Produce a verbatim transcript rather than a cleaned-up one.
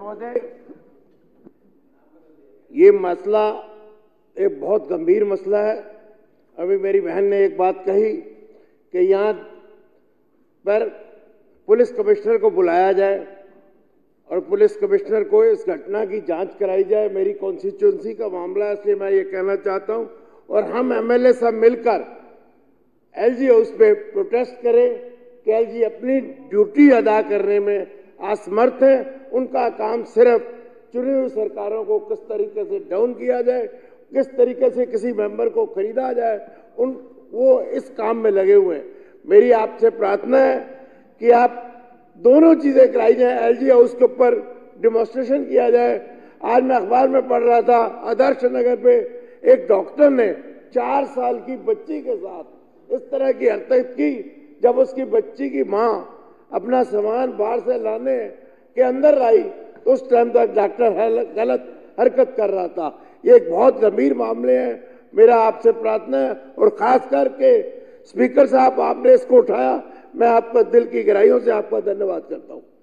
महोदय, ये मसला एक बहुत गंभीर मसला है। अभी मेरी बहन ने एक बात कही कि यहाँ पर पुलिस कमिश्नर को बुलाया जाए और पुलिस कमिश्नर को इस घटना की जांच कराई जाए। मेरी कॉन्स्टिट्यूंसी का मामला है, इसलिए मैं ये कहना चाहता हूँ। और हम एमएलए सब मिलकर एलजी हाउस पे प्रोटेस्ट करें कि एलजी अपनी ड्यूटी अदा करने में असमर्थ है। उनका काम सिर्फ चुनी हुई सरकारों को किस तरीके से डाउन किया जाए, किस तरीके से किसी मेंबर को खरीदा जाए, उन वो इस काम में लगे हुए हैं। मेरी आपसे प्रार्थना है कि आप दोनों चीजें कराई जाए। एलजी हाउस के ऊपर डिमॉन्स्ट्रेशन किया जाए। आज मैं अखबार में पढ़ रहा था, आदर्श नगर पे एक डॉक्टर ने चार साल की बच्ची के साथ इस तरह की हरकत की। जब उसकी बच्ची की माँ अपना सामान बाहर से लाने के अंदर आई तो उस टाइम तक डॉक्टर गलत हरकत कर रहा था। ये एक बहुत गंभीर मामले हैं। मेरा आपसे प्रार्थना है और खास करके स्पीकर साहब, आपने इसको उठाया, मैं आपका दिल की गहराइयों से आपका धन्यवाद करता हूं।